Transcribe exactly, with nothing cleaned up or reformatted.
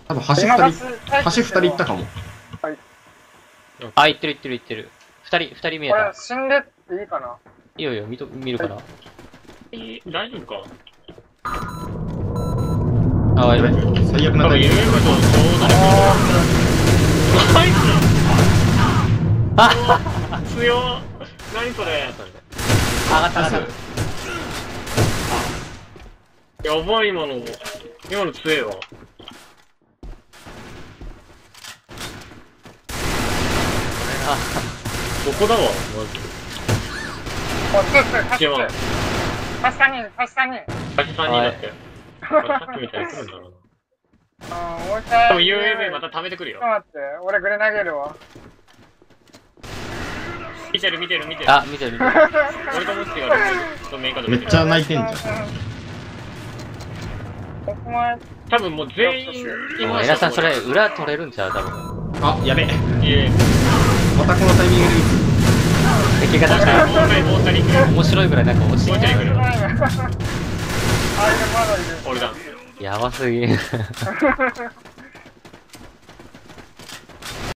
多分橋二人、橋二人行ったかも。 はい。 あ、行ってる行ってる行ってる。二人、二人見えこれた。 死んでっていいかな。 いいよいいよ、見と、見るから。 えー、大丈夫か。 あ、やばい。 最悪な多分タイミンユーエム とちょうどね。ナイス強っ。何それ。 上がった上がった。 やばい今の。今の強えわ。ここだわ、マジで。 お、つつ、勝つ。 違う。 確かに、確かに。 確かにだって。さっきみたいに来るんだろうな。 うん、もう一回。 多分 ユーエム また貯めてくるよちょっ。と待って、俺グレ投げるわ。 見てる見てる見てる。 あ、見てる見てる。 俺とムッチがとメインカード見てる。 めっちゃ泣いてんじゃん。 お前、 多分もう全員いもうましたエラさんそれ裏取れるんちゃう多分。 あ、やべえ。 いえ。 またこのタイミングで敵がなんかもう一回もう一人。 面白いぐらいなんか落ちてきてる。 あ、いる、まだいる。 俺だ。 やばすぎ。